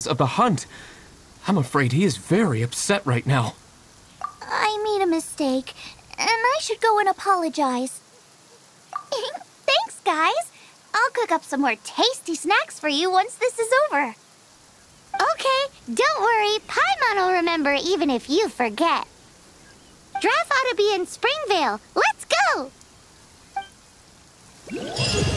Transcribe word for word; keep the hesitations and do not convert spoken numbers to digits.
of the hunt. I'm afraid he is very upset right now. I made a mistake, and I should go and apologize. Thanks, guys. I'll cook up some more tasty snacks for you once this is over. Okay, don't worry. Paimon will remember even if you forget. Draft ought to be in Springvale. Let's go!